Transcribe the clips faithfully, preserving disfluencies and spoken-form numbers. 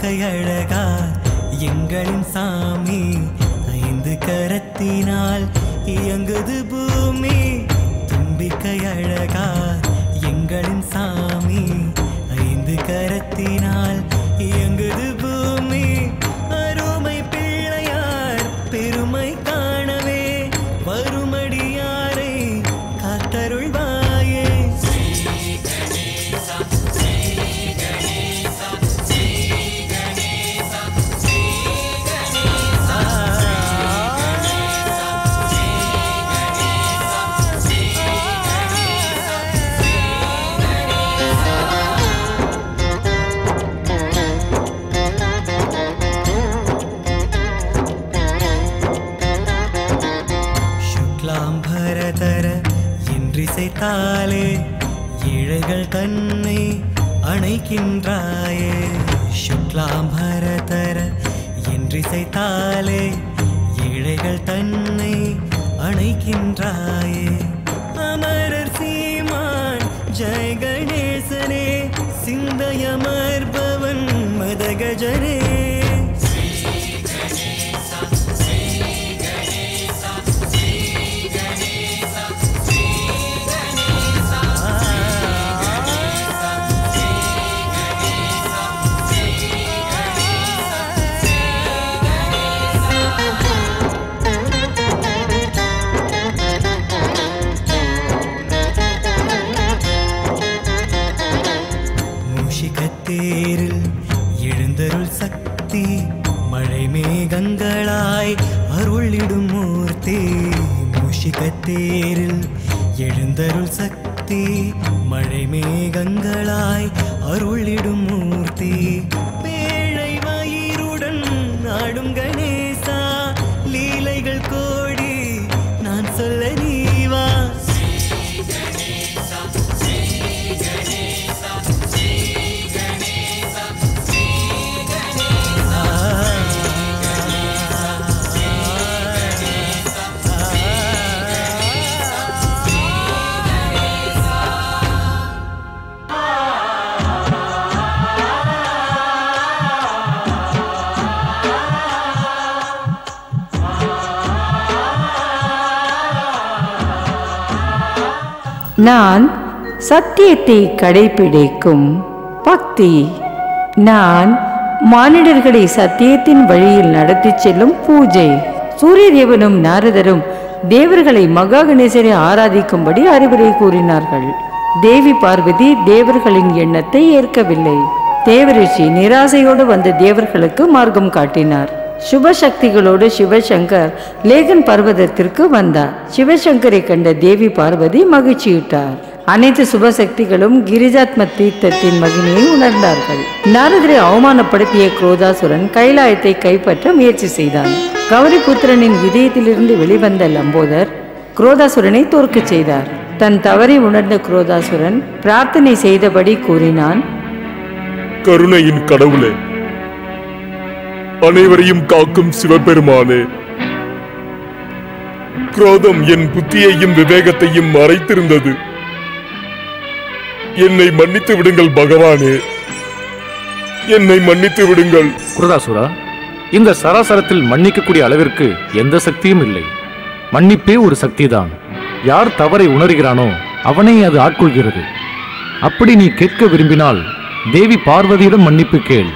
தும்பிக்கை அழகா எங்களின் சாமி, ஐந்து கரத்தினால் இயங்குது பூமி. தும்பிக்கை அழகா எங்களின் சாமி, ஐந்து கரத்தினால் இயங்குது பூமி. அருமை பிள்ளையார் பெருமை காணவே வருமடியாரை காத்தருள்வாயே. சுக்லாம்பரதர என்றிசைத்தாலே ஏழைகள் தன்னை அணைக்கின்றாயே. சுக்லாம்பரதர என்றிசைத்தாலே ஏழைகள் தன்னை அணைக்கின்றாயே. அமரர் சீமான் ஜெய கணேசனே, சிந்தையமர்பவன் மதகஜனே. தேரில் எழுந்தருள் சக்தி, மழை மேகங்களாய் அருளிடும் மூர்த்தி. மூஷிகத்தேரில் எழுந்தருள் சக்தி, மழை மேகங்களாய் அருளிடும் மூர்த்தி. பேழை வயிறுடன் ஆடும் கணேசா, லீலைகள் கோடி நான் சொல்ல நீவா. நான் சத்தியத்தை கடைபிடிக்கும் பக்தி. நான் மானிடர்களை சத்தியத்தின் வழியில் நடத்தி செல்லும் பூஜை. சூரிய தேவனும் நாரதரும் தேவர்களை மகா கணேசரை ஆராதிக்கும்படி அறிவுரை கூறினார்கள். தேவி பார்வதி தேவர்களின் எண்ணத்தை ஏற்கவில்லை. தேவரிஷி நிராசையோடு வந்த தேவர்களுக்கு மார்க்கம் காட்டினார். சுபசக்திகளோடு சிவசங்கர் லேகன் பர்வதத்திற்கு வந்தார். சிவசங்கரை கண்ட தேவி பார்வதி மகிழ்ச்சியுற்றார். அனைத்து சுபசக்திகளும் கிரிஜாத்ம தீர்த்தத்தின் மகிமையை உணர்ந்தார்கள். நாரதரை அவமானப்படுத்திய குரோதாசுரன் கைலாயத்தை கைப்பற்ற முயற்சி செய்தான். கௌரி புத்திரனின் இதயத்திலிருந்து வெளிவந்த லம்போதர் குரோதாசுரனை தோற்கச் செய்தார். தன் தவறை உணர்ந்த குரோதாசுரன் பிரார்த்தனை செய்தபடி கூறினான், கருணையின் கடவுளே, அனைவரையும் காக்கும் சிவபெருமானே, குரோதம் என் புத்தியையும் விவேகத்தையும் மறைத்திருந்தது. என்னை மன்னித்து விடுங்கள் பகவானே, என்னை மன்னித்து விடுங்கள். குரோதாசுரா, இந்த சராசரத்தில் மன்னிக்கக்கூடிய அளவிற்கு எந்த சக்தியும் இல்லை. மன்னிப்பே ஒரு சக்திதான். யார் தவறை உணர்கிறானோ அவனை அது ஆட்கொள்கிறது. அப்படி நீ கேட்க விரும்பினால் தேவி பார்வதியிடம் மன்னிப்பு கேள்.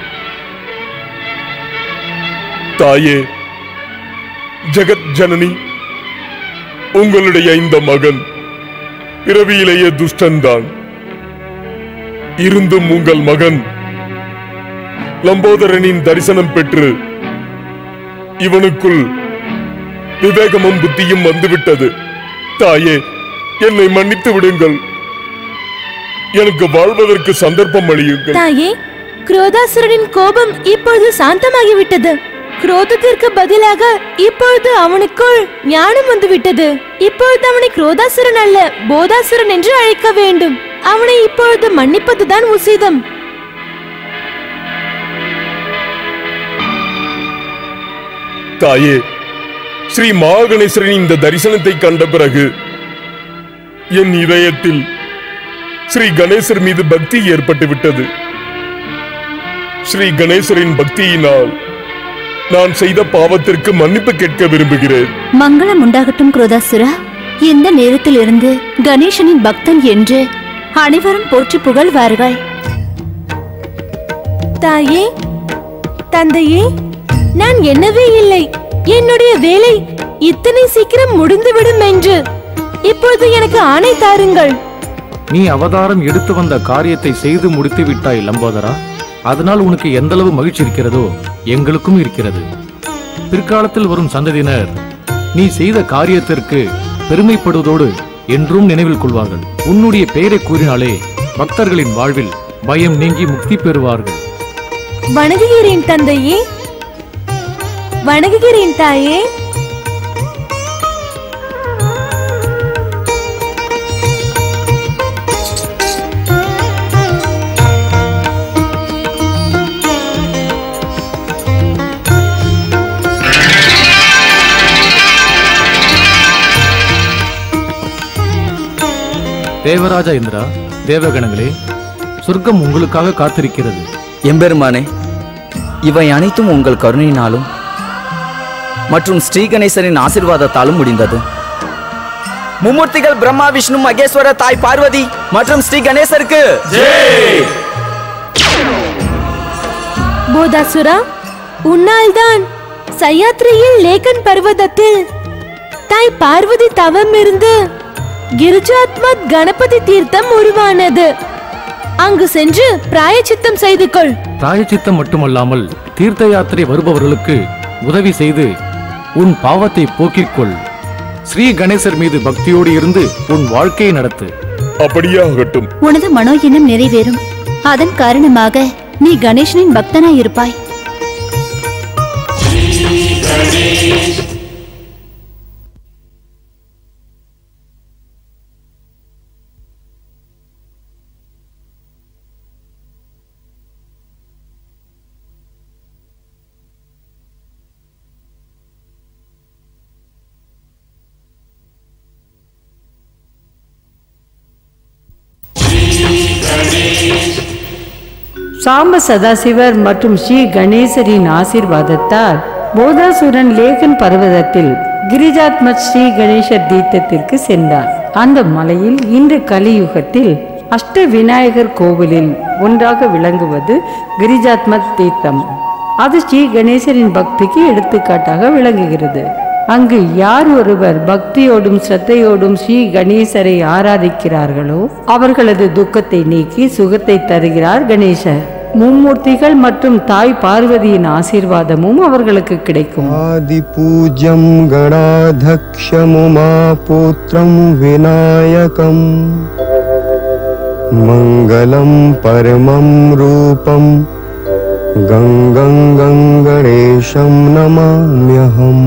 தாயே, ஜெகத் ஜனனி, உங்களுடைய இந்த மகன் பிறவியிலேயே துஷ்டன்தான். இருந்தும் உங்கள் மகன் லம்போதரனின் தரிசனம் பெற்று இவனுக்குள் விவேகமும் புத்தியும் வந்துவிட்டது. தாயே, என்னை மன்னித்து விடுங்கள். எனக்கு வாழ்வதற்கு சந்தர்ப்பம் அளியுங்கள். தாயே, குரோதாசுரனின் கோபம் இப்பொழுது சாந்தமாகிவிட்டது. குரோதத்திற்கு பதிலாக இப்பொழுது அவனுக்குள் ஞானம் வந்துவிட்டது. இப்பொழுது அவனை குரோதாசுரன் அல்ல, போதாசுரன் என்று அழைக்க வேண்டும். அவனை இப்பொழுது மன்னிப்பதுதான் உசிதம். தாயே, ஸ்ரீ மகாகணேசரின் இந்த தரிசனத்தை கண்ட பிறகு என் இதயத்தில் ஸ்ரீ கணேசர் மீது பக்தி ஏற்பட்டு விட்டது. ஸ்ரீ கணேசரின் பக்தியினால் நான் செய்த பாவத்திற்கு மன்னிப்பு கேட்க விரும்புகிறேன். மங்களம் உண்டாகட்டும் குரோதாசுரா. இந்த நேரத்தில் இருந்து கணேசனின் பக்தன் என்று அனைவரும் போற்றி புகழ்வார்கள். தாயே, தந்தையே, நான் எண்ணவே இல்லை என்னுடைய வேலை இத்தனை சீக்கிரம் முடிந்துவிடும் என்று. இப்போது எனக்கு ஆணை தாருங்கள். நீ அவதாரம் எடுத்து வந்த காரியத்தை செய்து முடித்து விட்டாய் லம்போதரா. அதனால் உனக்கு எந்த அளவு மகிழ்ச்சி இருக்கிறதோ எங்களுக்கும் இருக்கிறது. பிற்காலத்தில் வரும் சந்ததியினர் நீ செய்த காரியத்திற்கு பெருமைப்படுவதோடு என்றும் நினைவில் கொள்வார்கள். உன்னுடைய பெயரை கூறினாலே பக்தர்களின் வாழ்வில் பயம் நீங்கி முக்தி பெறுவார்கள். வணங்குகிறேன் தந்தையே, வணங்குகிறேன் தாயே. தேவராஜா இந்திரா, தேவகணங்களே, சொர்க்கம் உங்களுக்காக காத்திருக்கிறது. எம்பெருமானே, இவை அனைத்தும் உங்கள் கருணையினாலும் மற்றும் ஸ்ரீ கணேசரின் ஆசீர்வாதத்தாலும் முடிந்தது. மும்மூர்த்திகள் பிரம்மா, விஷ்ணு, மகேஸ்வர, தாய் பார்வதி மற்றும் ஸ்ரீ கணேசருக்கு ஜெய். போதாசுரா, உன்னால்தான் சயாத்ரியில் லேகன் பர்வதத்தில் தாய் பார்வதி தவம் இருந்து கிரிஜாத்மத் கணபதி தீர்த்தம் உருவானது. அங்கு சென்று பிராயச்சித்தம் செய்து கொள். பிராயச்சித்தம் மட்டுமல்லாமல் தீர்த்த யாத்திரை வருபவர்களுக்கு உதவி செய்து உன் பாவத்தை போக்கிக் கொள். ஸ்ரீ கணேசர் மீது பக்தியோடு இருந்து உன் வாழ்க்கையை நடத்து. அப்படியே ஆகட்டும். உனது மனோ எண்ணம் நிறைவேறும். அதன் காரணமாக நீ கணேசனின் பக்தனாய் இருப்பாய். சாம்ப சதாசிவர் மற்றும் ஸ்ரீ கணேசரின் ஆசீர்வாதத்தால் போதாசுரன் லேகன் பர்வதத்தில் கிரிஜாத்மத் ஸ்ரீ கணேசர் தீர்த்தத்திற்கு சென்றார். அந்த மலையில் இன்று கலியுகத்தில் அஷ்ட விநாயகர் கோவிலில் ஒன்றாக விளங்குவது கிரிஜாத்மத் தீர்த்தம். அது ஸ்ரீ கணேசரின் பக்திக்கு எடுத்துக்காட்டாக விளங்குகிறது. அங்கு யார் ஒருவர் பக்தியோடும் ஸ்ரத்தையோடும் ஸ்ரீ கணேசரை ஆராதிக்கிறார்களோ அவர்களது துக்கத்தை நீக்கி சுகத்தை தருகிறார் கணேசர். மும்மூர்த்திகள் மற்றும் தாய் பார்வதியின் ஆசீர்வாதமும் அவர்களுக்கு கிடைக்கும். ஆதி பூஜ்யம் கணாதக்ஷமுமா புத்ரம் விநாயகம் மங்களம் பரமம் ரூபம் கங்கம் கணேசம் நமாம்யஹம்.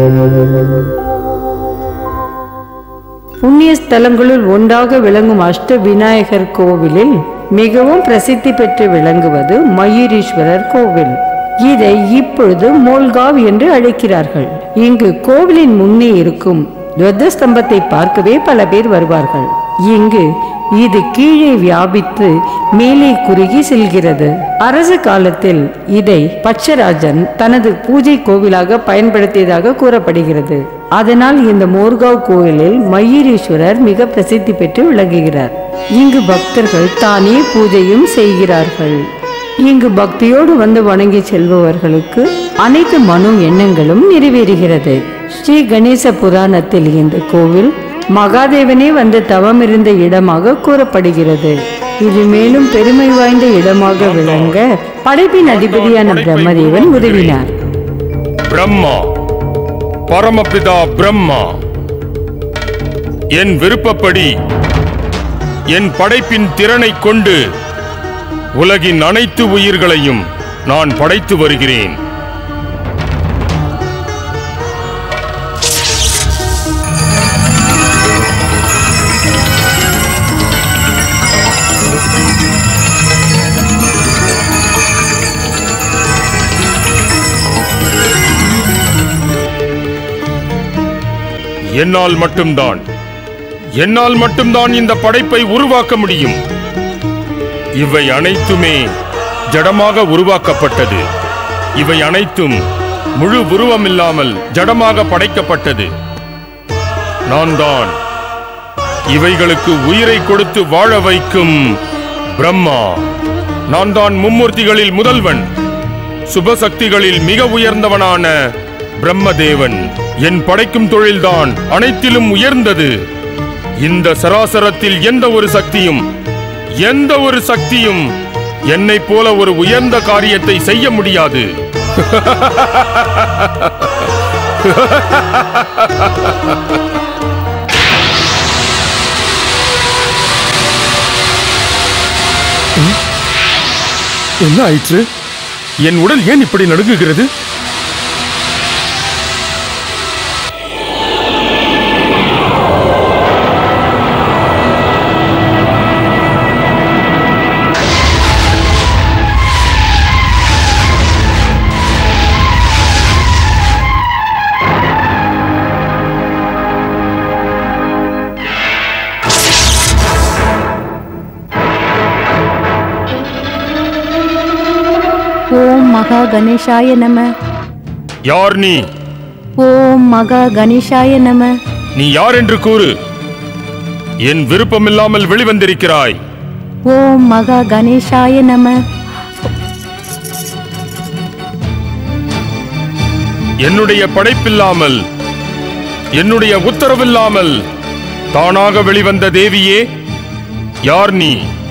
புண்ணிய ஸ்தலங்களுள் ஒன்றாக விளங்கும் அஷ்ட விநாயகர் கோவிலில் மிகவும் பிரசித்தி பெற்று விளங்குவது மயூரீஸ்வரர் கோவில். இதை இப்பொழுது மோல்காவ் என்று அழைக்கிறார்கள். இங்கு கோவிலின் முன்னே இருக்கும் துவஜஸ்தம்பத்தை பார்க்கவே பல பேர் வருவார்கள். இங்கு இது கீழே வியாபித்து மேலே குறுகி செல்கிறது. அரச காலத்தில் இதை பட்சராஜன் தனது பூஜை கோவிலாக பயன்படுத்தியதாக கூறப்படுகிறது. அதனால் இந்த மோர்காவ் கோயிலில் மயூரீஸ்வரர் மிக பிரசித்தி பெற்று விளங்குகிறார். இங்கு பக்தர்கள் தானே பூஜையும் செய்கிறார்கள். இங்கு பக்தியோடு வந்து வணங்கி செல்பவர்களுக்கு அனைத்து மனு எண்ணங்களும் நிறைவேறுகிறது. ஸ்ரீ கணேச புராணத்தில் இந்த கோவில் மகாதேவனே வந்து தவம் இருந்த இடமாக கூறப்படுகிறது. இது மேலும் பெருமை வாய்ந்த இடமாக விளங்க படைப்பின் அதிபதியான பிரம்மதேவன் உதவினார். பிரம்மா, பரமபிதா பிரம்மா, என் விருப்பப்படி என் படைப்பின் திறனை கொண்டு உலகின் அனைத்து உயிர்களையும் நான் படைத்து வருகிறேன். என்னால் மட்டும்தான் என்னால் மட்டும்தான் இந்த படைப்பை உருவாக்க முடியும். இவை அனைத்துமே ஜடமாக உருவாக்கப்பட்டது. இவை அனைத்தும் முழு உருவமில்லாமல் ஜடமாக படைக்கப்பட்டது. நான் தான் இவைகளுக்கு உயிரை கொடுத்து வாழ வைக்கும் பிரம்மா. நான் தான் மும்மூர்த்திகளில் முதல்வன், சுபசக்திகளில் மிக உயர்ந்தவனான பிரம்மதேவன். என் படைக்கும் தொழில்தான் அனைத்திலும் உயர்ந்தது. இந்த சராசரத்தில் எந்த ஒரு சக்தியும் எந்த ஒரு சக்தியும் என்னை போல ஒரு உயர்ந்த காரியத்தை செய்ய முடியாது. என்ன ஆயிற்று? என் உடல் ஏன் இப்படி நடுங்குகிறது? ஓம் மகா கணேசாய நம. யார் நீ? ஓம் மகா கணேசாய நம. நீ யார் என்று கூறு. என் விருப்பமில்லாமல் வெளிவந்திருக்கிறாய். ஓம் மகா கணேசாய நம. என்னுடைய படைப்பில்லாமல் என்னுடைய உத்தரவில்லாமல் தானாக வெளிவந்த தேவியே, யார் நீ?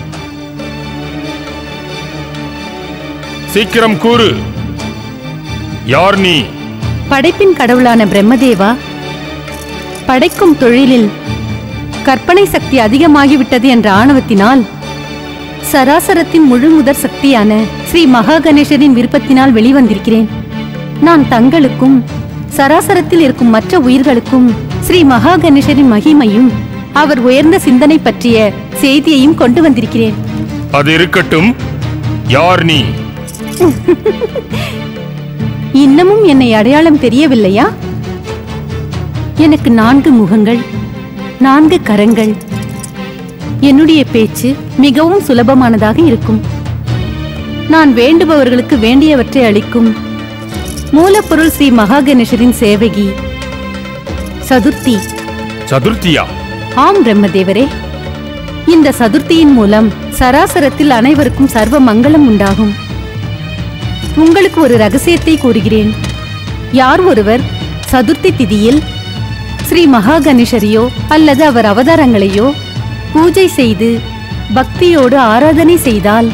சீக்கிரம் கூறு. யார் நீ? படைப்பின் கடவுளான பிரம்மதேவா, படைக்கும் தொழிலில் கற்பனை சக்தி அதிகமாகிவிட்டது என்ற ஆணவத்தினால் சராசரத்தின் முழு முதற் சக்தியான ஸ்ரீ மகா கணேசரின் விருப்பத்தினால் வெளிவந்திருக்கிறேன். நான் தங்களுக்கும் சராசரத்தில் இருக்கும் மற்ற உயிர்களுக்கும் ஸ்ரீ மகா கணேசரின் மகிமையும் அவர் உயர்ந்த சிந்தனை பற்றிய செய்தியையும் கொண்டு வந்திருக்கிறேன். அது இருக்கட்டும். யார் நீ? இன்னமும் என்னை அடையாளம் தெரியவில்லையா? எனக்கு நான்கு முகங்கள், நான்கு கரங்கள். என்னுடைய பேச்சு மிகவும் சுலபமானதாக இருக்கும். நான் வேண்டுபவர்களுக்கு வேண்டியவற்றை அளிக்கும் மூலப்பொருள் ஸ்ரீ மகா கணேசரின் சேவகி சதுர்த்தி. சதுர்த்தியா? ஆம் பிரம்மதேவரே. இந்த சதுர்த்தியின் மூலம் சராசரத்தில் அனைவருக்கும் சர்வ மங்களம் உண்டாகும். உங்களுக்கு ஒரு ரகசியத்தை கூறுகிறேன். யார் ஒருவர் சதுர்த்தி திதியில் ஸ்ரீ மகா கணேசரையோ அல்லது அவர் அவதாரங்களையோ பூஜை செய்து பக்தியோடு ஆராதனை செய்தால்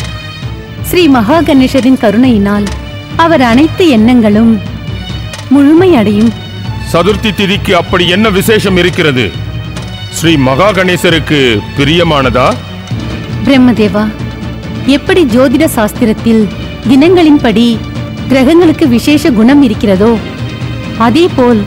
ஸ்ரீ மகா கணேசரின் கருணையினால் அவர் அனைத்து எண்ணங்களும் முழுமையடையும். சதுர்த்தி திதிக்கு அப்படி என்ன விசேஷம் இருக்கிறது? ஸ்ரீ மகா கணேசருக்கு பிரியமானதா? பிரம்மதேவா, எப்படி ஜோதிட சாஸ்திரத்தில் தினங்களின்படி கிரகங்களுக்கு விசேஷ குணம் இருக்கிறதோ அதேபோல்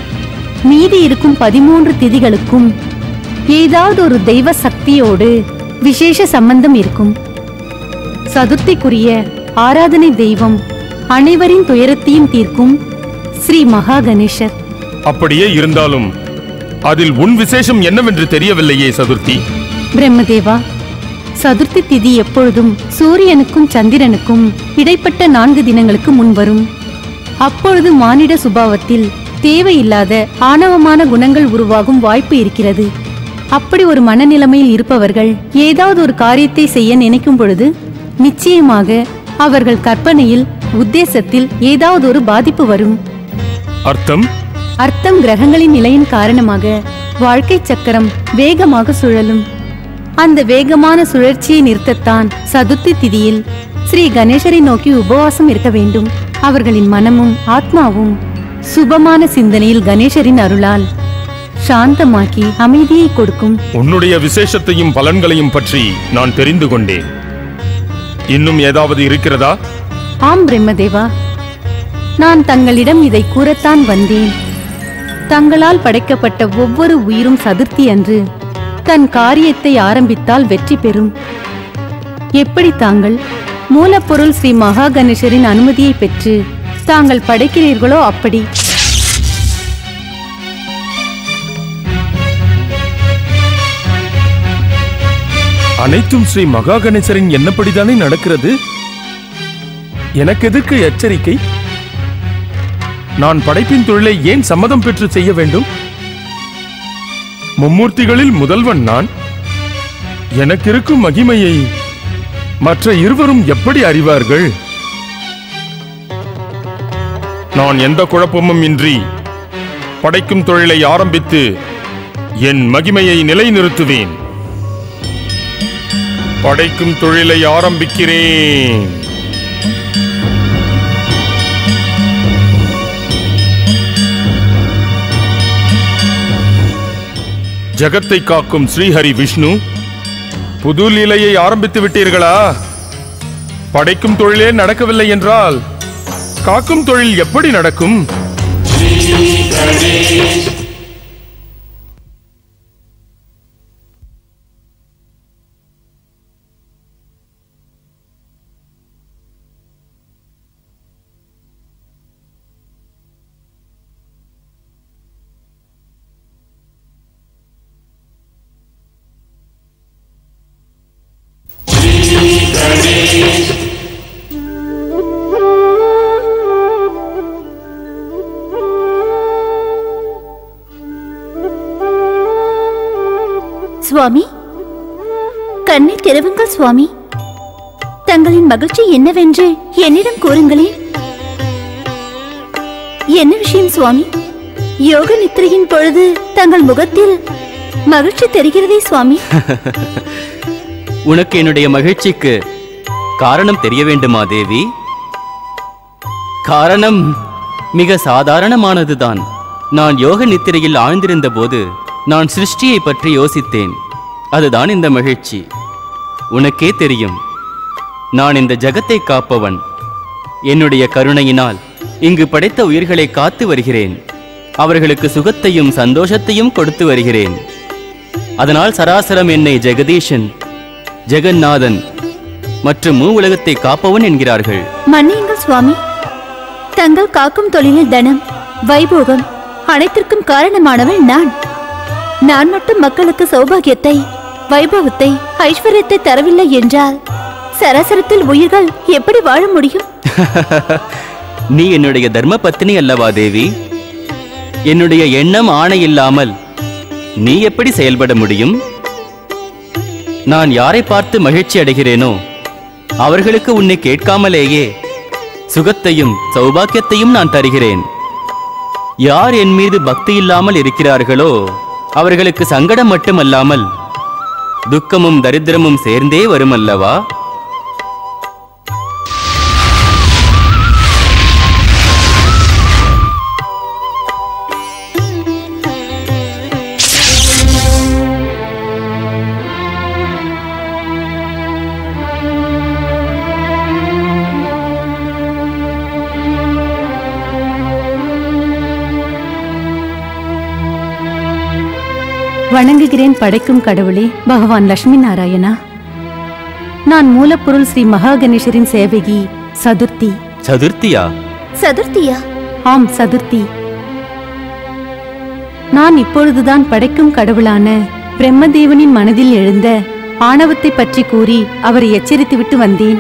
மீதி இருக்கும் பதிமூன்று திதிகளுக்கும் ஏதாவது ஒரு தெய்வ சக்தியோடு விசேஷ சம்பந்தம் இருக்கும். சதுர்த்திக்குரிய ஆராதனை தெய்வம் அனைவரின் துயரத்தையும் தீர்க்கும் ஸ்ரீ மகா கணேசர். அப்படியே இருந்தாலும் அதில் உன் விசேஷம் என்னவென்று தெரியவில்லையே சதுர்த்தி. பிரம்மதேவா, சதுர்த்தி திதி எப்பொழுதும் சூரியனுக்கும் சந்திரனுக்கும் இடைப்பட்ட நான்கு தினங்களுக்கு முன் வரும். அப்பொழுது மானிட சுபாவத்தில் தேவையில்லாத ஆணவமான குணங்கள் உருவாகும் வாய்ப்பு இருக்கிறது. அப்படி ஒரு மனநிலைமையில் இருப்பவர்கள் ஏதாவது ஒரு காரியத்தை செய்ய நினைக்கும் பொழுது நிச்சயமாக அவர்கள் கற்பனையில் உத்தேசத்தில் ஏதாவது ஒரு பாதிப்பு வரும். அர்த்தம்? அர்த்தம் கிரகங்களின் நிலையின் காரணமாக வாழ்க்கை சக்கரம் வேகமாக சுழலும். அந்த வேகமான சுழற்சியை நிறுத்தத்தான் சதுர்த்தி திதியில் ஸ்ரீ கணேசரை நோக்கி உபவாசம் இருக்க வேண்டும். அவர்களின் மனமும் ஆத்மாவும் சுபமான சிந்தனையில் கணேசரின் அருளால் சாந்தமாக்கி அமைதியை கொடுக்கும். உன்னுடைய விசேஷத்தையும் பலன்களையும் பற்றி நான் தெரிந்து கொண்டேன். இன்னும் ஏதாவது இருக்கிறதா? ஆம் பிரம்மதேவா, நான் தங்களிடம் இதை கூறத்தான் வந்தேன். தங்களால் படைக்கப்பட்ட ஒவ்வொரு உயிரும் சதுர்த்தி அன்று தன் காரியத்தை ஆரம்பித்தால் வெற்றி பெறும். எப்படி தாங்கள் மூலப்பொருள் ஸ்ரீ மகா கணேசரின் அனுமதியை பெற்று தாங்கள் படைக்கிறீர்களோ அப்படி. அனைத்தும் ஸ்ரீ மகா கணேசரின் என்னப்படிதானே நடக்கிறது. எனக்கு எதற்கு எச்சரிக்கை? நான் படைப்பின் தொழிலை ஏன் சம்மதம் பெற்று செய்ய வேண்டும்? மும்மூர்த்திகளில் முதல்வன் நான். எனக்கு இருக்கும் மகிமையை மற்ற இருவரும் எப்படி அறிவார்கள்? நான் எந்த குழப்பமும் இன்றி படைக்கும் தொழிலை ஆரம்பித்து என் மகிமையை நிலைநிறுத்துவேன். படைக்கும் தொழிலை ஆரம்பிக்கிறேன். ஜகத்தை காக்கும் ஸ்ரீஹரி விஷ்ணு, புது லீலையை ஆரம்பித்து விட்டீர்களா? படைக்கும் தொழிலே நடக்கவில்லை என்றால் காக்கும் தொழில் எப்படி நடக்கும்? சுவாமி, கண்ணை திறவுங்கள் சுவாமி. தங்களின் மகிழ்ச்சி என்னவென்று என்னிடம் கூறுங்களேன். என்ன விஷயம் சுவாமி? யோக நித்திரையின் பொழுது தங்கள் முகத்தில் மகிழ்ச்சி தெரிகிறதே சுவாமி. உனக்கு என்னுடைய மகிழ்ச்சிக்கு காரணம் தெரிய வேண்டுமா தேவி? காரணம் மிக சாதாரணமானதுதான். நான் யோக நித்திரையில் ஆழ்ந்திருந்த போது நான் சிருஷ்டியை பற்றி யோசித்தேன். அதுதான் இந்த மகிழ்ச்சி. உனக்கே தெரியும், நான் இந்த ஜகத்தை காப்பவன். என்னுடைய கருணையினால் இங்கு படைத்த உயிர்களை காத்து வருகிறேன். அவர்களுக்கு சுகத்தையும் சந்தோஷத்தையும் கொடுத்து வருகிறேன். அதனால் சராசரம் என்னை ஜெகதீஷன், ஜெகநாதன் மற்றும் மூ உலகத்தை காப்பவன் என்கிறார்கள். மன்னியுங்கள் சுவாமி, தங்கள் காக்கும் தொழிலில் தனம், வைபோகம் அனைத்திற்கும் காரணமானவள் நான். நான் மட்டும் மக்களுக்கு சௌபாகியத்தை, வைபவத்தை, ஐஸ்வர்யத்தை தரவில்லை என்றால் சராசரத்தில் உயிர்கள் எப்படி வாழ முடியும்? நீ என்னுடைய தர்ம பத்தினி அல்லவா தேவி? என்னுடைய எண்ணம் ஆணை இல்லாமல் நீ எப்படி செயல்பட முடியும்? நான் யாரை பார்த்து மகிழ்ச்சி அடைகிறேனோ அவர்களுக்கு உன்னை கேட்காமலேயே சுகத்தையும் சௌபாக்கியத்தையும் நான் தருகிறேன். யார் என் மீது பக்தி இல்லாமல் இருக்கிறார்களோ அவர்களுக்கு சங்கடம் மட்டுமல்லாமல் துக்கமும் தரித்திரமும் சேர்ந்தே வரும் அல்லவா? வணங்குகிறேன் படைக்கும் கடவுளே பகவான் லட்சுமி நாராயணா. நான் மூலப்பொருள் ஸ்ரீ மகா கணேசரின் சேவகி சதுர்த்தி. சதுர்த்தியா? சதுர்த்தியா? ஆம், சதுர்த்தி. நான் இப்பொழுதுதான் படைக்கும் கடவுளான பிரம்மதேவனின் மனதில் எழுந்த ஆணவத்தை பற்றி கூறி அவரை எச்சரித்துவிட்டு வந்தேன்.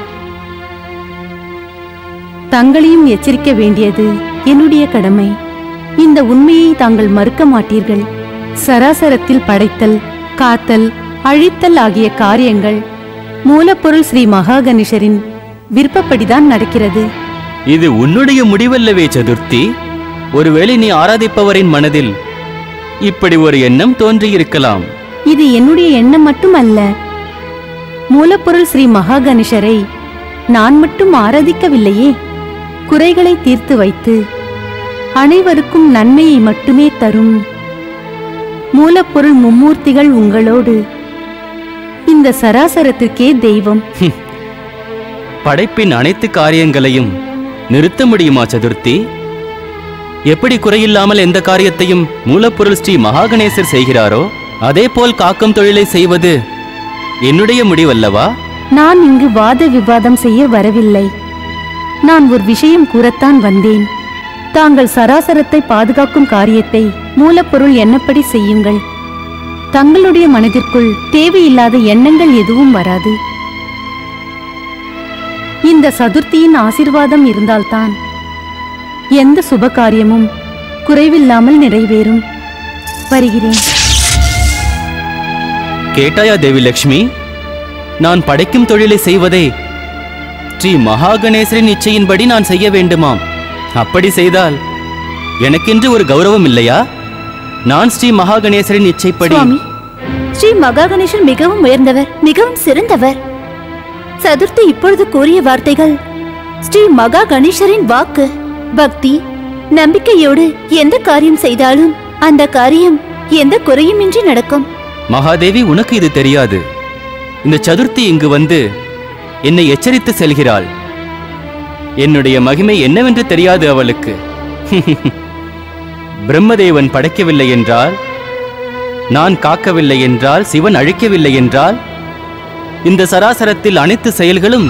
தங்களையும் எச்சரிக்க வேண்டியது என்னுடைய கடமை. இந்த உண்மையை தாங்கள் மறுக்க மாட்டீர்கள். சராசரத்தில் படைத்தல், காத்தல், அழித்தல் ஆகிய காரியங்கள் மூலப்பொருள் ஸ்ரீ மகா கணேசரின் விருப்பப்படிதான் நடக்கிறது. இது உன்னுடைய முடிவல்லவே சதுர்த்தி? ஒருவேளை நீ ஆராதிப்பவரின் மனதில் இப்படி ஒரு எண்ணம் தோன்றியிருக்கலாம். இது என்னுடைய எண்ணம் மட்டுமல்ல. மூலப்பொருள் ஸ்ரீ மகா கணேசரை நான் மட்டும் ஆராதிக்கவில்லையே, குறைகளை தீர்த்து வைத்து அனைவருக்கும் நன்மையை மட்டுமே தரும் மூலப்பொருள் மும்மூர்த்திகள் உங்களோடு இந்த சராசரத்திற்கே தெய்வம். படைப்பின் அனைத்து காரியங்களையும் நிறுத்த முடியுமா சதுர்த்தி? எப்படி குறையில்லாமல் எந்த காரியத்தையும் மூலப்பொருள் ஸ்ரீ மகாகணேசர் செய்கிறாரோ அதே போல் காக்கும் தொழிலை செய்வது என்னுடைய முடிவல்லவா? நான் இங்கு வாத விவாதம் செய்ய வரவில்லை. நான் ஒரு விஷயம் கூறத்தான் வந்தேன். தாங்கள் சராசரத்தை பாதுகாக்கும் காரியத்தை மூலப்பொருள் எண்ணப்படி செய்யுங்கள். தங்களுடைய மனதிற்குள் தேவையில்லாத எண்ணங்கள் எதுவும் வராது. இந்த சதுர்த்தியின் ஆசீர்வாதம் இருந்தால்தான் எந்த சுப காரியமும் குறைவில்லாமல் நிறைவேறும். வருகிறேன். கேட்டாயா தேவி லட்சுமி? நான் படைக்கும் தொழிலை செய்வதே ஸ்ரீ மகா கணேசரின் இச்சையின்படி நான் செய்ய வேண்டுமாம். அப்படி செய்தால் எனக்கென்று ஒரு கௌரவம் இல்லையா? நான் ஸ்ரீ மகா கணேசரின் இச்சைப்படி. சுவாமி, ஸ்ரீ மகா கணேசன் மிகவும் உயர்ந்தவர், மிகவும் சிறந்தவர். சதுர்த்தி இப்பொழுது கூறிய வார்த்தைகள் ஸ்ரீ மகா கணேசரின் வாக்கு. பக்தி நம்பிக்கையோடு எந்த காரியம் செய்தாலும் அந்த காரியம் எந்த குறையுமின்றி நடக்கும். மகாதேவி, உனக்கு இது தெரியாது. இந்த சதுர்த்தி இங்கு வந்து என்னை எச்சரித்து செல்கிறாள். என்னுடைய மகிமை என்னவென்று தெரியாது அவளுக்கு. பிரம்மதேவன் படைக்கவில்லை என்றால், நான் காக்கவில்லை என்றால், சிவன் அழிக்கவில்லை என்றால், இந்த சராசரத்தில் அனைத்து செயல்களும்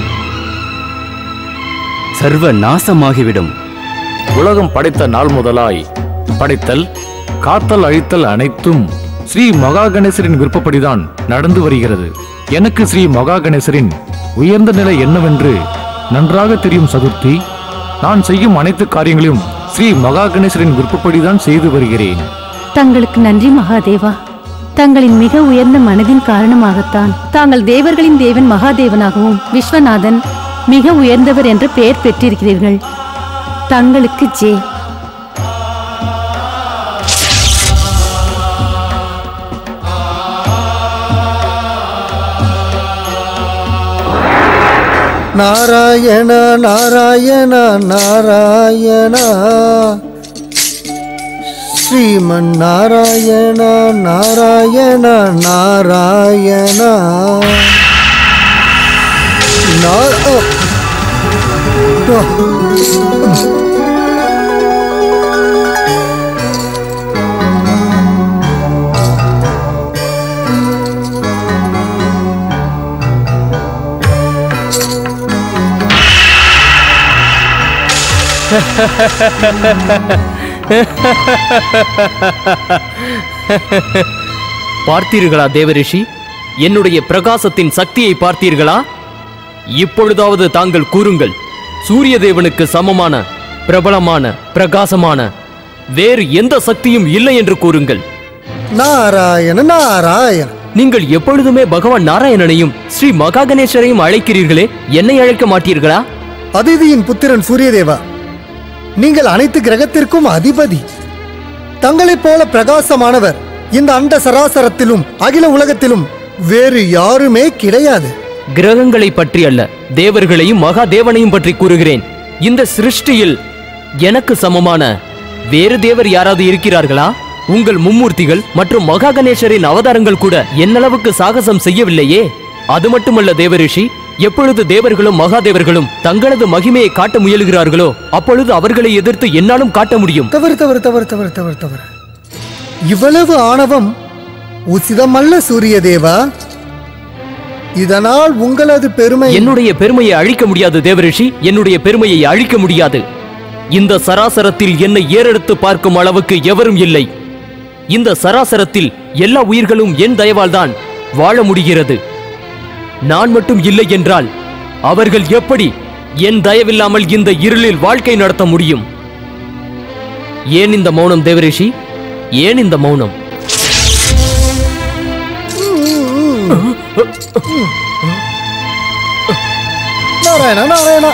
சர்வ நாசமாகிவிடும். உலகம் படைத்த நாள் முதலாய் படைத்தல், காத்தல், அழித்தல் அனைத்தும் ஸ்ரீ மகா கணேசரின் விருப்பப்படிதான் நடந்து வருகிறது. எனக்கு ஸ்ரீ மகா கணேசரின் உயர்ந்த நிலை என்னவென்று நன்றாக தெரியும் சதுர்த்தி. நான் செய்யும் அனைத்து காரியங்களையும் ஸ்ரீ மகா கணேசரின் விருப்பப்படிதான் செய்து வருகிறேன். தங்களுக்கு நன்றி மகாதேவா. தங்களின் மிக உயர்ந்த மனதின் காரணமாகத்தான் தாங்கள் தேவர்களின் தேவன் மகாதேவனாகவும் விஸ்வநாதன் மிக உயர்ந்தவர் என்று பெயர் பெற்றிருக்கிறீர்கள். தங்களுக்கு ஜே. நாராயண நாராயண நாராயண ஸ்ரீமன் நாராயண நாராயண நாராயண பார்த்தீர்களா தேவரிஷி, என்னுடைய பிரகாசத்தின் சக்தியை பார்த்தீர்களா? இப்பொழுதாவது தாங்கள் கூறுங்கள், சூரிய தேவனுக்கு சமமான பிரபலமான பிரகாசமான வேறு எந்த சக்தியும் இல்லை என்று கூறுங்கள். நாராயண நாராயண. நீங்கள் எப்பொழுதுமே பகவான் நாராயணனையும் ஸ்ரீ மகா கணேசரையும் அழைக்கிறீர்களே, என்னை அழைக்க மாட்டீர்களா? அதிதியின் புத்திரன் சூரியதேவா, நீங்கள் அனைத்து கிரகத்திற்கும் அதிபதி. தங்களைப் போல பிரகாசமானவர் இந்த அண்ட சராசரத்திலும் அகில உலகத்திலும் வேறு யாருமே கிடையாது. கிரகங்களை பற்றி அல்ல, தேவர்களையும் மகா தேவனையும் பற்றி கூறுகிறேன். இந்த சிருஷ்டியில் எனக்கு சமமான வேறு தேவர் யாராவது இருக்கிறார்களா? உங்கள் மும்மூர்த்திகள் மற்றும் மகா கணேசரின் அவதாரங்கள் கூட என்னளவுக்கு சாகசம் செய்யவில்லையே. அது மட்டுமல்ல தேவரிஷி, எப்பொழுது தேவர்களும் மகாதேவர்களும் தங்களது மகிமையை காட்ட முயலுகிறார்களோ அப்பொழுது அவர்களை எதிர்த்து என்னாலும் காட்ட முடியும். தவறு தவறு தவறு தவறு தவறு தவறு. இவ்வளவு ஆணவம் உசிதமல்ல சூரியதேவா. இதனால் உங்களது பெருமை. என்னுடைய பெருமையை அழிக்க முடியாது தேவரிஷி, என்னுடைய பெருமையை அழிக்க முடியாது. இந்த சராசரத்தில் என்னை ஏறெடுத்து பார்க்கும் அளவுக்கு எவரும் இல்லை. இந்த சராசரத்தில் எல்லா உயிர்களும் என் தயவால் தான் வாழ முடிகிறது. நான் மட்டும் இல்லை என்றால் அவர்கள் எப்படி என் தயவில்லாமல் இந்த இருளில் வாழ்க்கை நடத்த முடியும்? ஏன் இந்த மௌனம் தேவரிஷி, ஏன் இந்த மௌனம்? நாராயணா நாராயணா.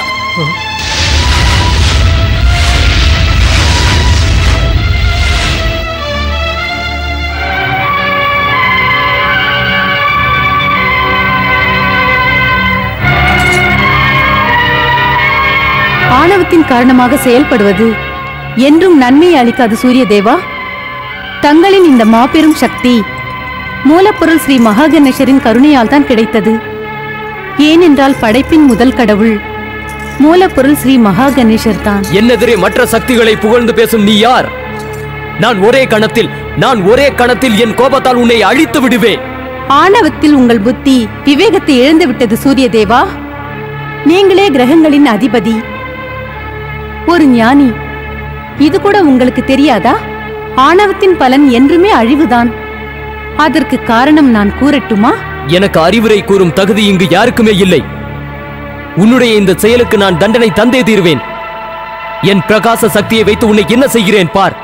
ஆணவத்தின் காரணமாக செயல்படுவது என்றும் நன்மையை அளிக்காது சூரிய தேவா. தங்களின் இந்த மாபெரும் சக்தி மூலப்பொருள் ஸ்ரீ மகா கணேசரின் கருணையால் தான் கிடைத்தது. ஏனென்றால் படைப்பின் முதல் கடவுள் மூலப்பொருள் ஸ்ரீ மகா கணேசர் தான். என்னெதிரே மற்ற சக்திகளை புகழ்ந்து பேசும் நீ யார்? நான் ஒரே கணத்தில் நான் ஒரே கணத்தில் என் கோபத்தால் உன்னை அழித்து விடுவேன். ஆணவத்தில் உங்கள் புத்தி விவேகத்தை இழந்து விட்டது சூரிய தேவா. நீங்களே கிரகங்களின் அதிபதி, ஒரு ஞானி. இது கூட உங்களுக்கு தெரியாதா? ஆணவத்தின் பலன் என்றுமே அழிவுதான். அதற்கு காரணம் நான் கூறட்டுமா? எனக்கு அறிவுரை கூறும் தகுதி இங்கு யாருக்குமே இல்லை. உன்னுடைய இந்த செயலுக்கு நான் தண்டனை தந்தே தீர்வேன். என் பிரகாச சக்தியை வைத்து உன்னை என்ன செய்கிறேன் பார்.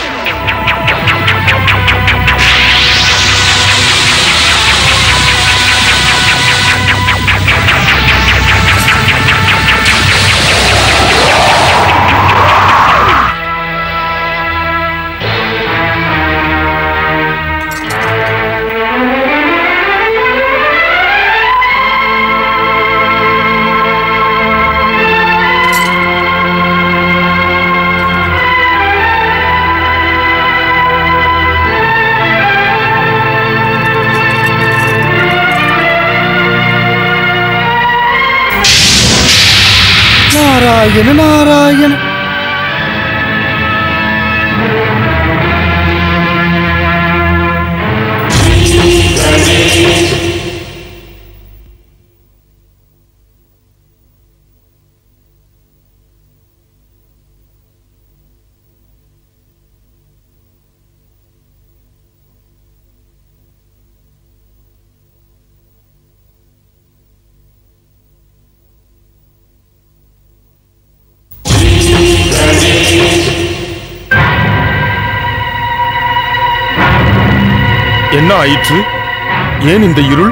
நாராயண நாராயண. என்ன ஆயிற்று? ஏன் இந்த இருள்?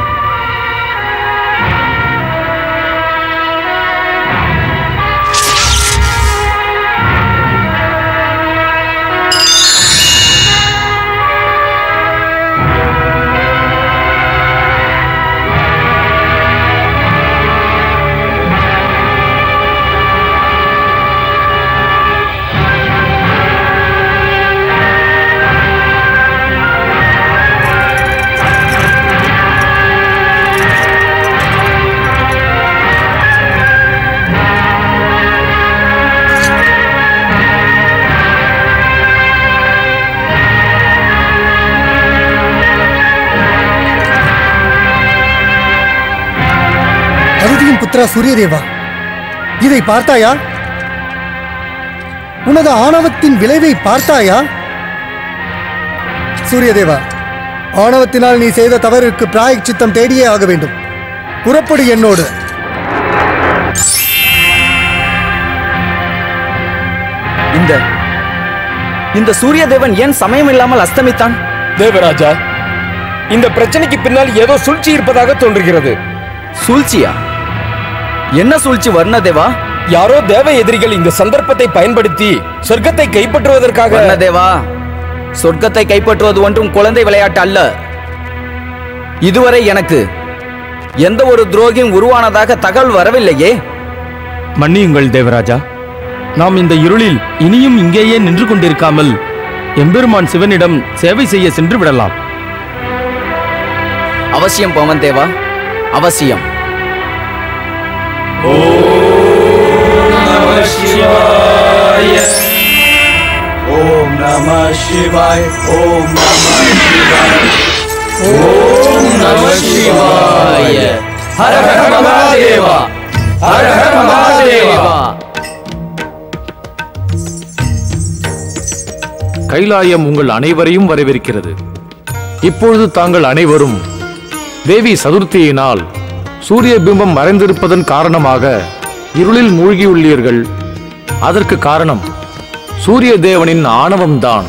புத்திரா சூரியதேவா, இதை பார்த்தாயா? உனது ஆணவத்தின் விளைவை பார்த்தாயா? சூரியதேவா, ஆணவத்தினால் நீ செய்த தவறுக்கு பிராயச்சித்தம் தேடியே ஆக வேண்டும். புறப்படு என்னோடு. இந்த இந்த சூரியதேவன் ஏன் சமயம் இல்லாமல் அஸ்தமித்தான்? தேவராஜா, இந்த பிரச்சனைக்கு பின்னால் ஏதோ சூழ்ச்சி இருப்பதாக தோன்றுகிறது. சூழ்ச்சியா? என்ன சூழ்ச்சி வர்ணதேவா? யாரோ தேவ எதிரிகள் இந்த சந்தர்ப்பத்தை பயன்படுத்தி சொர்க்கத்தை கைப்பற்றுவதற்காக. வர்ணதேவா, சொர்க்கத்தை கைப்பற்றுவது ஒன்றும் குழந்தை விளையாட்டு அல்ல. இதுவரை எனக்கு எந்த ஒரு துரோகியும் உருவானதாக தகவல் வரவில்லையே. மன்னியுங்கள் தேவராஜா, நாம் இந்த இருளில் இனியும் இங்கேயே நின்று கொண்டிருக்காமல் எம்பெருமான் சிவனிடம் சேவை செய்ய சென்று விடலாம். அவசியம் பவன் தேவா, அவசியம். ஓம் நமः சிவாய. ஓம் நமः சிவாய. ஓம் நமः சிவாய. ஹர ஹர மகாதேவா. ஹர ஹர மகாதேவா. கைலாயம் உங்கள் அனைவரையும் வரவேற்கிறது. இப்பொழுது தாங்கள் அனைவரும் தேவி சதுர்த்தியினால் சூரிய பிம்பம் மறைந்திருப்பதன் காரணமாக இருளில் மூழ்கியுள்ளீர்கள். அதற்கு காரணம் சூரிய தேவனின் ஆணவம்தான்.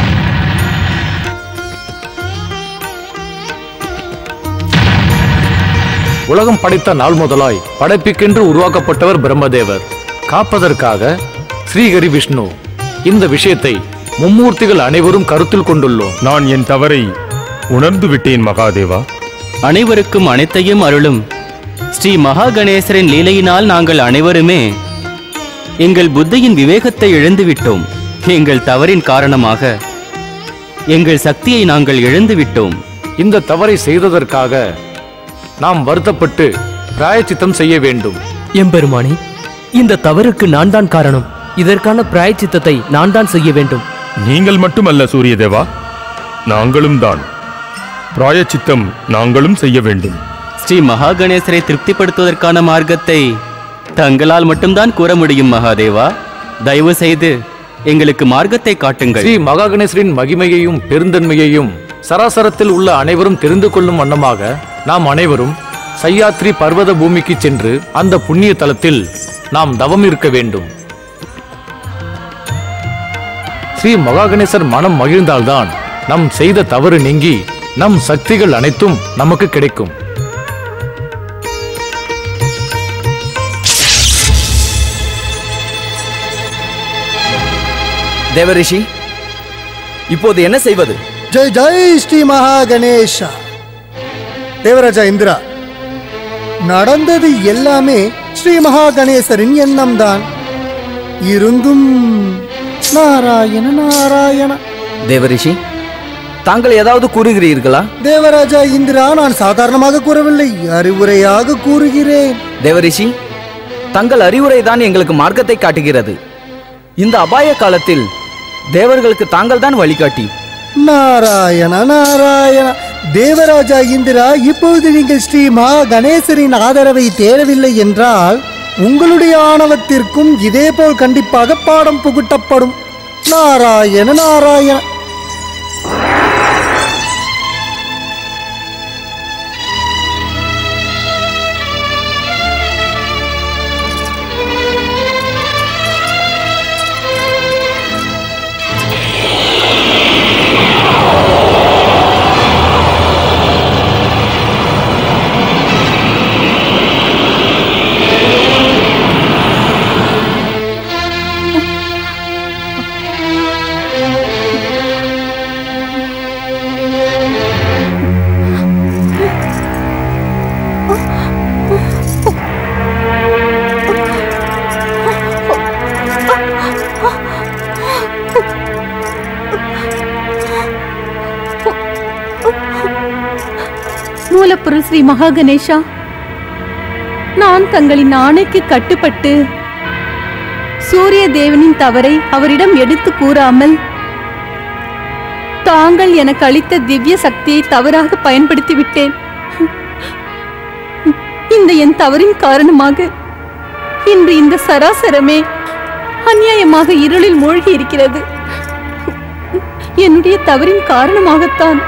உலகம் படைத்த நாள் முதலாய் படைப்புக்கென்று உருவாக்கப்பட்டவர் பிரம்மதேவர். காப்பதற்காக ஸ்ரீஹரி விஷ்ணு. இந்த விஷயத்தை மும்மூர்த்திகள் அனைவரும் கருத்தில் கொண்டுள்ளோம். நான் என் தவறை உணர்ந்து விட்டேன் மகாதேவா. அனைவருக்கும் அனைத்தையும் அருளும் ஸ்ரீ மகா கணேசரின் லீலையினால் நாங்கள் அனைவருமே எங்கள் புத்தியின் விவேகத்தை இழந்துவிட்டோம். எங்கள் தவறின் காரணமாக எங்கள் சக்தியை நாங்கள் இழந்துவிட்டோம். இந்த தவறை செய்ததற்காக நாம் வருத்தப்பட்டு பிராயச்சித்தம் செய்ய வேண்டும். எம்பெருமானே, இந்த தவறுக்கு நான் தான் காரணம். இதற்கான பிராயச்சித்தத்தை நான் தான் செய்ய வேண்டும். நீங்கள் மட்டுமல்ல சூரியதேவா, நாங்களும் தான். பிராயச்சித்தம் நாங்களும் செய்ய வேண்டும். ஸ்ரீ மகா கணேசரை திருப்திப்படுத்துவதற்கான மார்க்கத்தை தங்களால் மட்டும்தான் கூற முடியும் மகாதேவா. தயவு செய்து எங்களுக்கு மார்க்கத்தை காட்டுங்கள். ஸ்ரீ மகா கணேசரின் மகிமையையும் பெருந்தன்மையையும் சராசரத்தில் உள்ள அனைவரும் தெரிந்து கொள்ளும் வண்ணமாக நாம் அனைவரும் சய்யாத்ரி பர்வத பூமிக்கு சென்று அந்த புண்ணிய தலத்தில் நாம் தவம் இருக்க வேண்டும். ஸ்ரீ மகாகணேசர் மனம் மகிழ்ந்தால்தான் நம் செய்த தவறு நீங்கி நம் சக்திகள் அனைத்தும் நமக்கு கிடைக்கும். தேவரிஷி, இப்போது என்ன செய்வது? ஜெய் ஜெய் ஸ்ரீ மகா கணேஷா. தேவராஜா இந்திரா, நடந்தது எல்லாமே ஸ்ரீ மகா கணேசரின் எண்ணம் தான். இருந்தும் நாராயண நாராயண. தேவரிஷி, தாங்கள் ஏதாவது கூறுகிறீர்களா? தேவராஜா இந்திரா, நான் சாதாரணமாக கூறவில்லை, அறிவுரையாக கூறுகிறேன். தேவரிஷி, தங்கள் அறிவுரை தான் எங்களுக்கு மார்க்கத்தை காட்டுகிறது. இந்த அபாய காலத்தில் தேவர்களுக்கு தாங்கள் தான் வழிகாட்டி. நாராயண நாராயண. தேவராஜா இந்திரா, இப்பொழுது நீங்கள் ஸ்ரீ மகா கணேசரின் ஆதரவை தேடவில்லை என்றால் உங்களுடைய ஆணவத்திற்கும் இதேபோல் கண்டிப்பாக பாடம் புகட்டப்படும். நாராயண நாராயண. மூலப்பொருள் ஸ்ரீ மகா கணேஷா, நான் தங்களின் ஆணைக்கு கட்டுப்பட்டு சூரிய தேவனின் தவறை அவரிடம் எடுத்து கூறாமல் தாங்கள் எனக்கு அளித்த திவ்ய சக்தியை தவறாக பயன்படுத்தி விட்டேன். இந்த என் தவறின் காரணமாக இன்று இந்த சராசரமே அநியாயமாக இருளில் மூழ்கி இருக்கிறது. என்னுடைய தவறின் காரணமாகத்தான்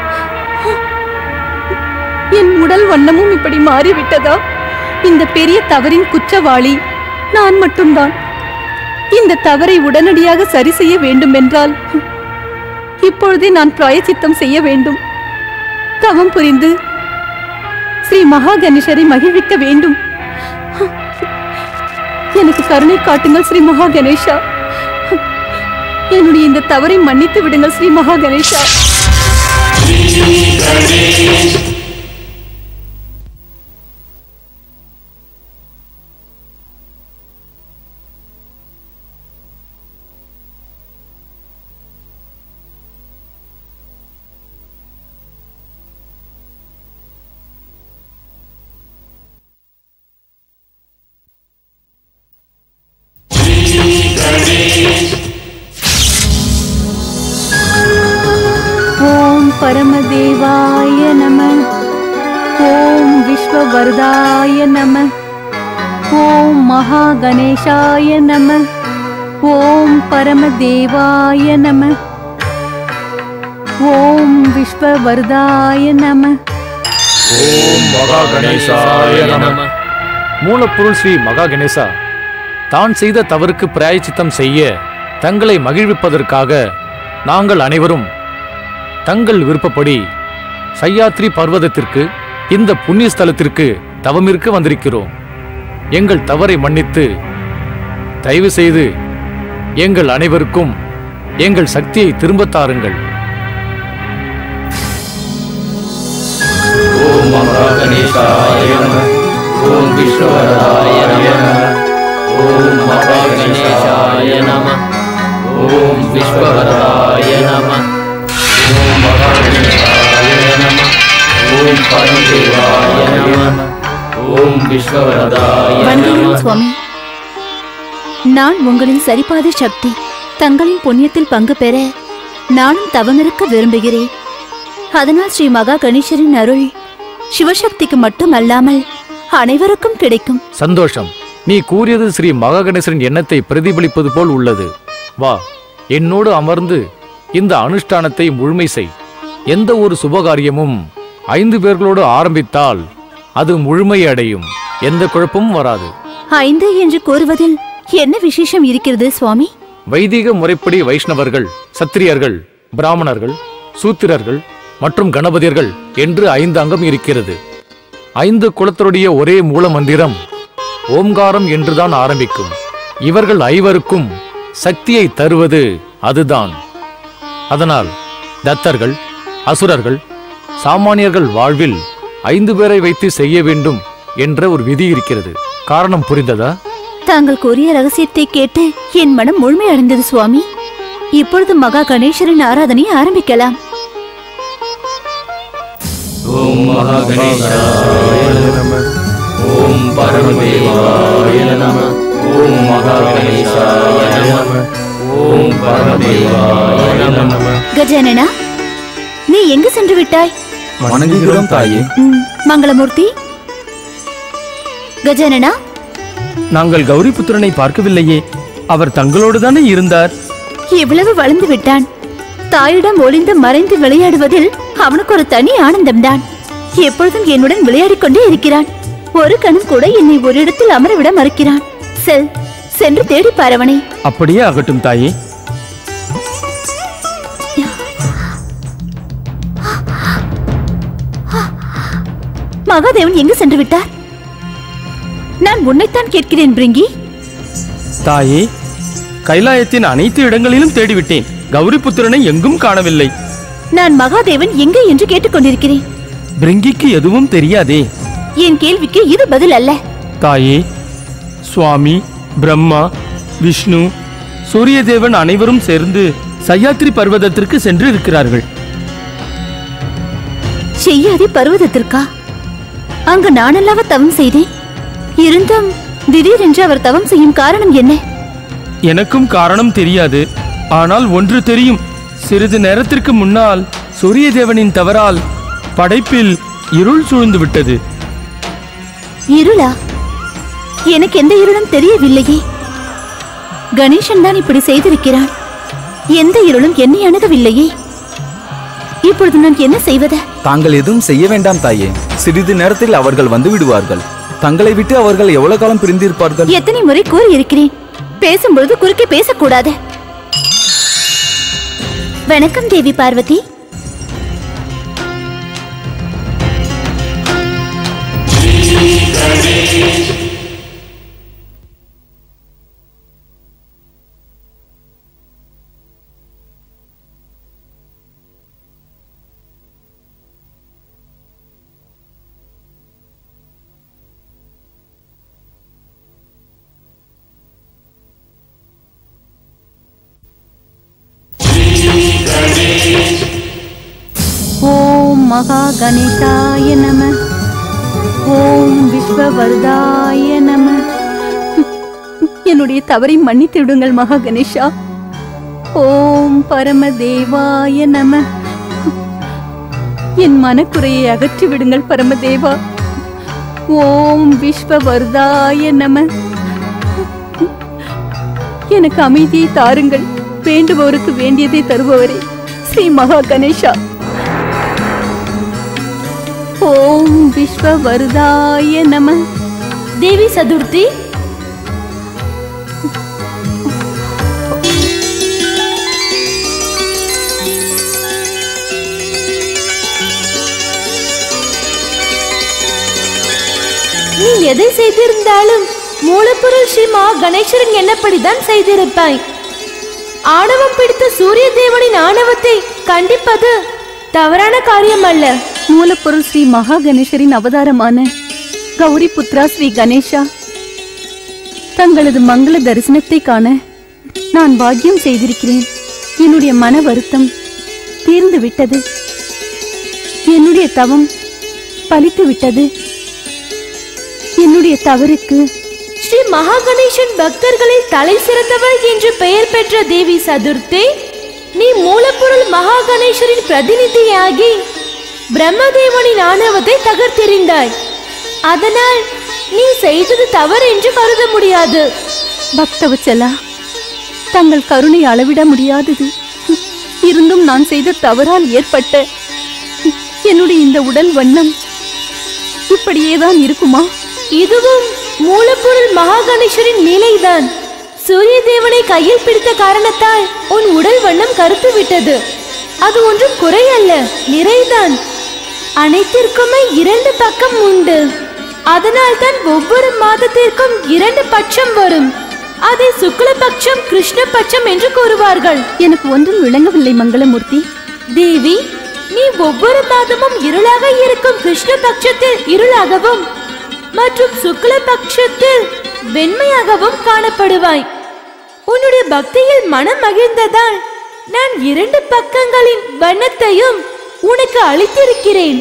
என் உடல் வண்ணமும் இப்படி மாறிவிட்டதா? இந்த பெரிய தவறின் குற்றவாளி நான் மட்டும்தான். இந்த தவறை உடனடியாக சரி செய்ய வேண்டும் என்றால் இப்பொழுதே நான் பிராயச்சித்தம் செய்ய வேண்டும். தவம் புரிந்து ஸ்ரீ மகா கணேசரை மகிழ்விக்க வேண்டும். எனக்கு கருணை காட்டுங்கள் ஸ்ரீ மகா கணேஷா. என்னுடைய இந்த தவறை மன்னித்து விடுங்கள் ஸ்ரீ மகா கணேஷா. ஓம் பரமதேவாய நம. ஓம் விஸ்வவரதாய நம. ஓம் மகா கணேசாய நம. ஓம் பரமதேவாய நம. ஓம் விஸ்வவரதாய நம. ஓம் மகா கணேசாய நம. மூலப்பொருள் ஸ்ரீ மகா கணேசா, தான் செய்த தவறுக்கு பிராயச்சித்தம் செய்ய தங்களை மகிழ்விப்பதற்காக நாங்கள் அனைவரும் தங்கள் விருப்பப்படி சய்யாத்ரி பர்வதத்திற்கு, இந்த புண்ணிய ஸ்தலத்திற்கு தவமிருக்க வந்திருக்கிறோம். எங்கள் தவறை மன்னித்து தயவு செய்து எங்கள் அனைவருக்கும் எங்கள் சக்தியை திரும்பத் தாருங்கள். ஓம் மகா கணேசாய நம. ஓம் விஸ்வவரதாய நம. ஓம் மகா கணேசாய நம. ஓம் விஸ்வவரதாய நம. ஓம் மகா கணேசாய நம. ஓம் பரமதேவாய நம. ஓம் விஸ்வவரதாய நம. சுவாமி, நான் உங்களின் சரிபாத சக்தி. தங்களின் புண்ணியத்தில் பங்கு பெற நானும் தவமிருக்க விரும்புகிறேன். அதனால் ஸ்ரீ மகா கணேசரின் அருள் சிவசக்திக்கு மட்டும் அல்லாமல் அனைவருக்கும் கிடைக்கும். சந்தோஷம். நீ கூறியது ஸ்ரீ மகா கணேசரின் எண்ணத்தை பிரதிபலிப்பது போல் உள்ளது. வா, என்னோடு அமர்ந்து இந்த அனுஷ்டானத்தை முழுமை செய். எந்த ஒரு சுபகாரியமும் ஐந்து பேர்களோடு ஆரம்பித்தால் அது முழுமை அடையும். எந்த குழப்பமும் வராது. ஐந்து என்று கூறுவதில் என்ன விசேஷம் இருக்கிறது சுவாமி? வைதிக முறைப்படி வைஷ்ணவர்கள், சத்திரியர்கள், பிராமணர்கள், சூத்திரர்கள் மற்றும் கணபதியர்கள் என்று ஐந்து அங்கம் இருக்கிறது. ஐந்து குலத்தருடைய ஒரே மூல மந்திரம் ஓம்காரம் என்றுதான் ஆரம்பிக்கும். இவர்கள் ஐவருக்கும் சக்தியை தருவது அதுதான். அதனால் தத்தர்கள், அசுரர்கள், சாமானியர்கள் வாழ்வில் ஐந்து பேரை வைத்து செய்ய வேண்டும் என்ற ஒரு விதி இருக்கிறது. காரணம் புரிந்ததா? தாங்கள் கூறிய ரகசியத்தை கேட்டு என் மனம் முழுமையடைந்தது சுவாமி. இப்பொழுது மகா கணேசரின் ஆராதனையை ஆரம்பிக்கலாம். ஓம் மகா கணேசாய நமः. ஓம் பரமதேவாய நமः. ஓம் மகா கணேசாய நமः. ஓம் பரமதேவாய நமः. கஜானனா, நீ எங்கு சென்று விட்டாய்? வணங்குகிறோம் தாயே. ம், மங்களமூர்த்தி. கஜானனா, நாங்கள் கௌரி புத்திரனை பார்க்கவில்லையே. அவர் தங்களோடு தானே இருந்தார். இவ்வளவு வளர்ந்து விட்டான். தாயிடம் ஒளிந்து மறைந்து விளையாடுவதில் அவனுக்கு ஒரு தனி ஆனந்தம்தான். எப்பொழுதும் என்னுடன் விளையாடிக் கொண்டே இருக்கிறான். ஒரு கணம் கூட என்னை ஒரு இடத்தில் அமரவிட மறுக்கிறான். செல், சென்று தேடி பாரவனை. அப்படியே ஆகட்டும் தாயே. மகாதேவன் எங்கு சென்று விட்டார்? நான் உன்னைத்தான் கேட்கிறேன் பிரிங்கி. தாயே, கைலாயத்தின் அனைத்து இடங்களிலும் தேடிவிட்டேன். கௌரி புத்திரனை எங்கும் காணவில்லை. நான் மகாதேவன் எங்கே என்று கேட்டுக்கொண்டிருக்கிறேன். பிரிங்கிக்கு எதுவும் தெரியாதே. என் கேள்விக்கு இது பதில் அல்ல. தாயே, சுவாமி, பிரம்மா, விஷ்ணு, சூரியதேவன் அனைவரும் சேர்ந்து சஹ்யாத்ரி பர்வதத்திற்கு சென்று இருக்கிறார்கள். செய்யாதி பர்வதத்திற்கா? அங்கு நானல்லாவ தவம் செய்தேன். இருந்தும் திடீரென்று அவர் தவம் செய்யும் காரணம் என்ன? எனக்கும் காரணம் தெரியாது. ஆனால் ஒன்று தெரியும். சிறிது நேரத்திற்கு முன்னால் சூரியதேவனின் தவறால் படைப்பில் இருள் சூழ்ந்து விட்டது. இருளா? எனக்கு எந்த இருளும் தெரியவில்லையே. கணேசன் தான் இப்படி செய்திருக்கிறான். எந்த இருளும் என்னை அணுகவில்லையே. இப்பொழுது நான் என்ன செய்வது? தாங்கள் எதுவும் செய்ய வேண்டாம் தாயே. சிறிது நேரத்தில் அவர்கள் வந்து விடுவார்கள். தங்களை விட்டு அவர்கள் எவ்வளவு காலம் பிரிந்திருப்பார்கள்? எத்தனை முறை கூறி இருக்கிறேன், பேசும்பொழுது குறுக்கே பேசக்கூடாது. வணக்கம் தேவி பார்வதி. ஓம் மகா கணேசாய நம. ஓம் விஸ்வவரதாய நம. என்னுடைய தவறை மன்னித்து விடுங்கள் மகா கணேஷா. ஓம் பரமதேவாய நம. என் மனக்குறையை அகற்றி விடுங்கள் பரமதேவா. ஓம் விஸ்வவரதாய நம. எனக்கு அமைதியை தாருங்கள். வேண்டுபவருக்கு வேண்டியதை தருபவரே ஸ்ரீ மகா கணேஷா. ஓம் விஸ்வவரதாய நம. தேவி சதுர்த்தி, நீ எதை செய்திருந்தாலும் மூலப்பொருள் ஸ்ரீ மகா கணேசரின் எண்ணப்படிதான் செய்திருப்பாய். ஆணவம் பிடித்த சூரிய தேவனின் ஆணவத்தை கண்டிப்பது தவறான காரியம் அல்ல. மூலப்பொருள் ஸ்ரீ மகா கணேசரின் அவதாரமான கௌரி புத்ரா ஸ்ரீ கணேஷா, தங்களது மங்கள தரிசனத்தை காண நான் பாக்கியம் செய்திருக்கிறேன். என்னுடைய மன வருத்தம் தீர்ந்து விட்டது. என்னுடைய தவம் பலித்து விட்டது. என்னுடைய தவறுக்கு ஸ்ரீ மகா கணேசன் பக்தர்களில் தலை சிறந்தவர் என்று பெயர் பெற்ற தேவி சதுர்த்தி, நீ மூலப்பொருள் மகா கணேசரின் பிரதிநிதியாகி பிரம்மதேவனின் ஆணவத்தை தகர்த்தெறிந்தாய். அதனால் நீ செய்தது தவறு என்று கருத முடியாது. பக்தவச்சலா, தங்கள் கருணை அளவிட முடியாதது. இருந்தும் நான் செய்த தவறால் ஏற்பட்ட என்னுடைய இந்த உடல் வண்ணம் இப்படியேதான் இருக்குமா? இதுவும் மூலப்பொருள் மகா கணேசரின் லீலைதான். சூரிய தேவனை கையில் பிடித்த காரணத்தால் உன் உடல் வண்ணம் கருத்து விட்டது. அது ஒன்றும் குறையல்ல, நிறைதான். அனைத்திற்குமே இரண்டு பக்கம் உண்டு. அதனால் தான் ஒவ்வொரு மாதத்திற்கும் இரண்டு பட்சம் வரும். அதை சுக்லபட்சம் கிருஷ்ணபட்சம் என்று கூறுவார்கள். எனக்கு ஒன்றும் விளங்கவில்லை மங்களமூர்த்தி. தேவி, நீ ஒவ்வொரு மாதமும் இருளாக இருக்கும் கிருஷ்ணபட்சத்தில் இருளாகவும் மற்றும் சுக்லபட்சத்தில் வெண்மையாகவும் காணப்படுவாய். உன்னுடைய பக்தியில் மனம் மகிழ்ந்ததால் நான் இரண்டு பக்கங்களின் வண்ணத்தையும் உனக்கு அளித்திருக்கிறேன்.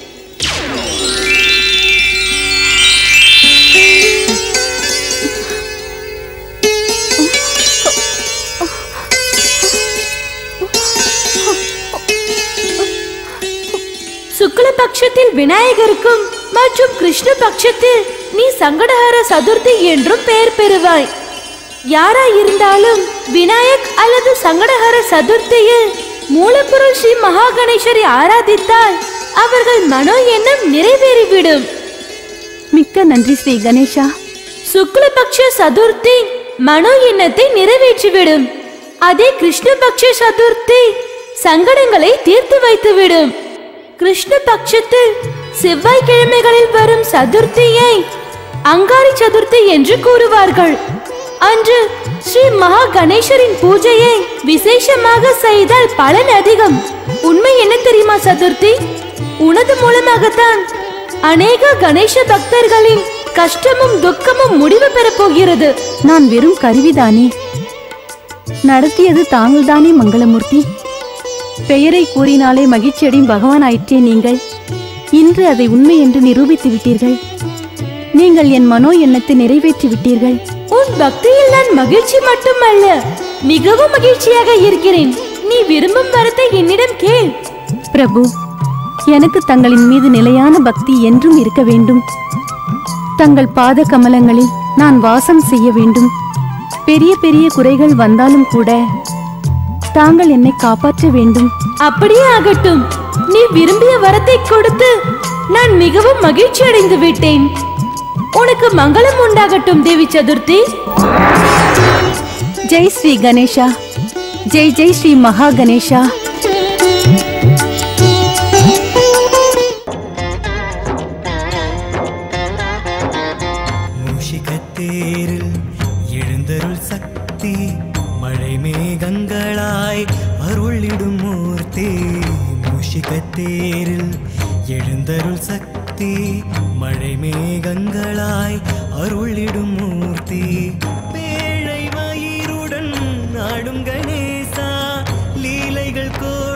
சுக்ல பட்சத்தில் விநாயகருக்கும் மற்றும் கிருஷ்ண பட்சத்தில் நீ சங்கடஹர சதுர்த்தி என்றும் பெயர் பெறுவாய். யாராயிருந்தாலும் விநாயக் அல்லது சங்கடஹர சதுர்த்தியில் மூலப்பொருள் ஸ்ரீ மகா கணேசரை ஆராதித்தால் அவர்கள் மனோ எண்ணம் நிறைவேறிவிடும். மிக்க நன்றி ஸ்ரீ கணேசா. சுக்லபக்ஷ சதுர்த்தி மனோ எண்ணத்தை நிறைவேற்றிவிடும். அதே கிருஷ்ணபக்ஷ சதுர்த்தி சங்கடங்களை தீர்த்து வைத்துவிடும். கிருஷ்ண பட்சத்தில் செவ்வாய்க்கிழமைகளில் வரும் சதுர்த்தியை அங்காரி சதுர்த்தி என்று கூறுவார்கள். அன்று ஸ்ரீ மகா கணேசரின் பூஜையை விசேஷமாக செய்தால் பலன் அதிகம். உண்மை என்ன தெரியுமா சதுர்த்தி? உனது மூலமாகத்தான் அநேக கணேச பக்தர்களின் கஷ்டமும் துக்கமும் முடிவு பெறப் போகிறது. நான் வெறும் கருவிதானே, நடத்தியது தாங்கள்தானே மங்களமூர்த்தி. பெயரை கூறினாலே மகிழ்ச்சியடையும் பகவான் ஆயிற்றே நீங்கள். இன்று அதை உண்மை என்று நிரூபித்து விட்டீர்கள். நீங்கள் என் மனோ எண்ணத்தை நிறைவேற்றி விட்டீர்கள். உன் பக்தியில் நான் மகிழ்ச்சி மட்டுமல்ல, மிகவும் மகிழ்ச்சியாக இருக்கிறேன். நீ விரும்பும் வரத்தை என்னிடம் கேள். பிரபு, எனக்கு தங்களின் மீது நிலையான பக்தி என்றும் இருக்க வேண்டும். தங்கள் பாத கமலங்களில் நான் வாசம் செய்ய வேண்டும். பெரிய பெரிய குறைகள் வந்தாலும் கூட தாங்கள் என்னை காப்பாற்ற வேண்டும். அப்படியே ஆகட்டும். நீ விரும்பிய வரத்தை கொடுத்து நான் மிகவும் மகிழ்ச்சி அடைந்து விட்டேன். உனக்கு மங்களம் உண்டாகட்டும் தேவி சதுர்த்தி. ஜெய் ஸ்ரீ கணேசா. ஜெய் ஜெய் ஸ்ரீ மகா கணேசா. மூஷிகத்தேரில் எழுந்தருள் சக்தி மழை மேகங்களாய் அருளிடும் மூர்த்தி. மூஷிகத்தேரில் எழுந்தருள் சக்தி மழை மேகங்களாய் அருளிடும் மூர்த்தி. பேழை வயிறுடன் நாடும் கணேசா லீலைகள் கோ